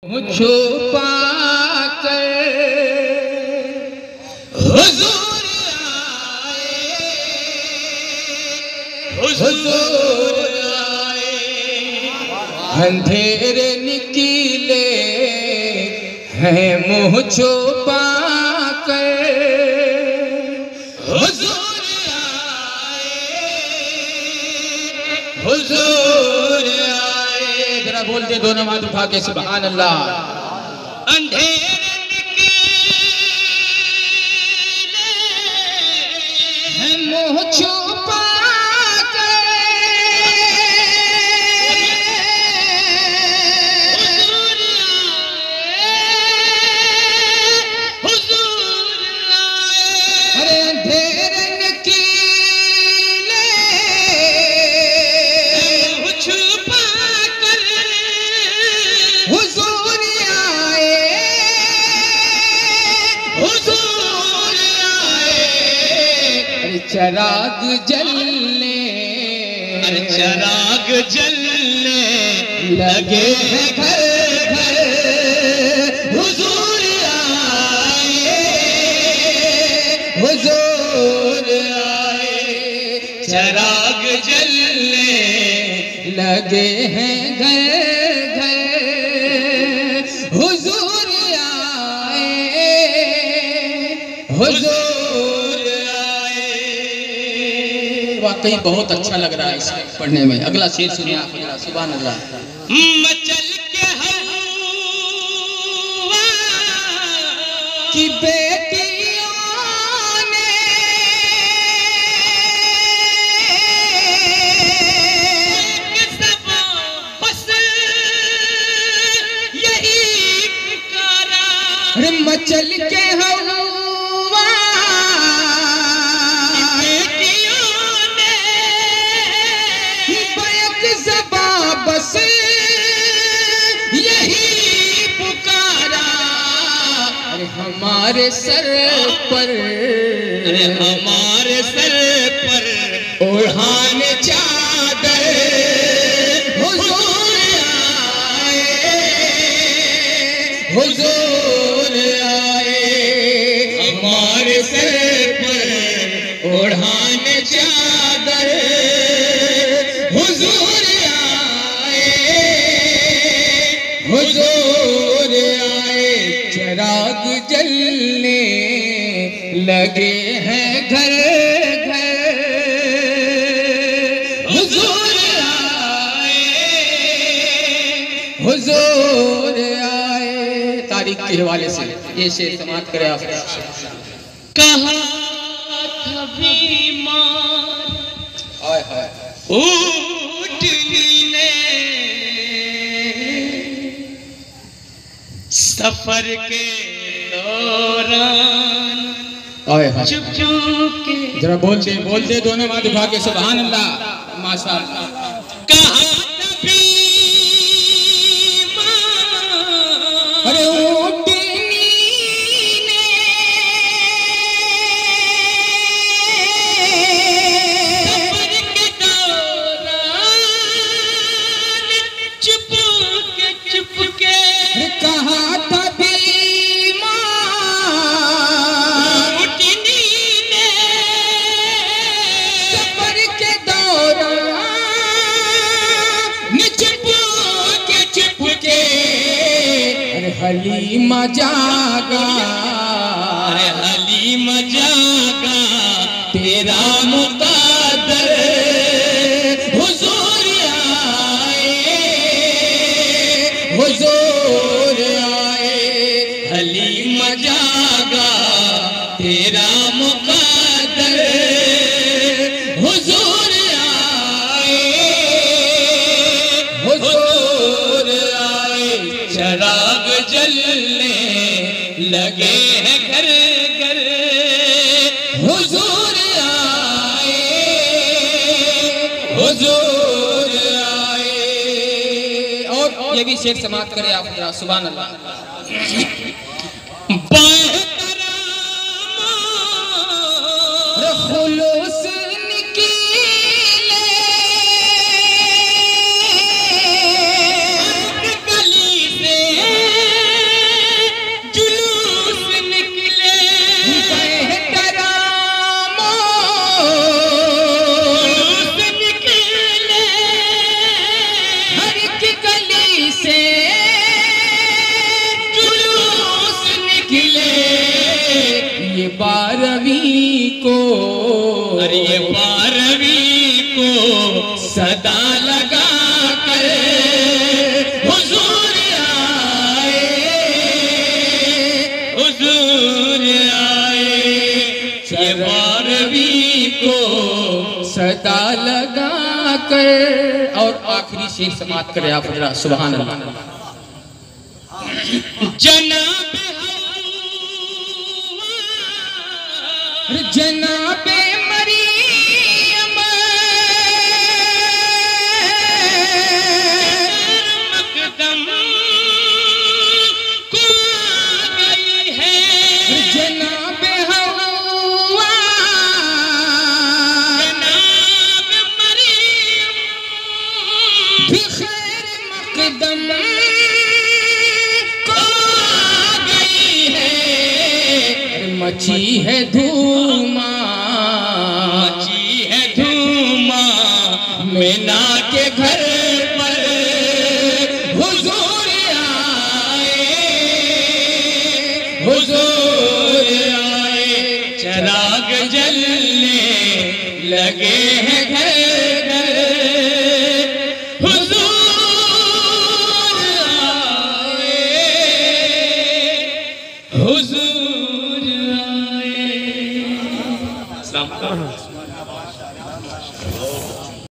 छुपा कर हुजूर आए, अंधेरे निकले हैं मुँह छुपा कर हुजूर आए। जरा बोल दे दोनों हाथ उठा के सुभान अल्लाह। अंधेरे निकले हैं मुँह छुपा चराग जलने, चराग जलने लगे हैं घर घर हुजूर आए, हुजूर आए। चराग जलने लगे हैं घर घर हुजूर आए, हुजूर। वाकई बहुत अच्छा लग रहा है इसे पढ़ने में। अगला शेर सुनिए आप। सुभान अल्लाह। मचल के हवा की बेटियों ने सब बस यही पुकारा। मचल के हवा बस यही पुकारा। अरे हमारे सर पर, अरे हमारे सर पर ओढ़ाने चादर हुजूर आए, हुजूर आए। हमारे सर पर ओढ़ाने चादर हुजूर हुजूर आए। चराग जलने लगे हैं घर घर हुजूर आए, हुजूर आए। तारीख के हवाले से ये शेर समाप्त करें आप। कहा था बीमार हाय हाय सफर के दौरान चुप चुप के। जरा बोल दे दोनों हाथ उठा के सुभान अल्लाह माशाअल्लाह। कहा अरे सफर के दौरान चुप के कहा था बीमार ने सफर के दौरान चुप के अरे हलीमा जागा, अरे हलीमा जागा तेरा मुक़द्दर हुजूर आए, हुजूर हलीमा जागा तेरा मुक़द्दर हुजूर आए, हुजूर आए। चराग जलने लगे हैं घर घर हुजूर आए, हुजूर आए। और ये भी शेर समाप्त करें आप। सुभान अल्लाह। खुलूस निकले गली से पर्दा लगा कर। और आखिरी शेर समाप्त करे आप जरा, सुभान अल्लाह। जनाबे मरियम मकदम को गई है, जनाबे हवा जनाब मरियम भी खैर मकदम को गई है। मची है धूमा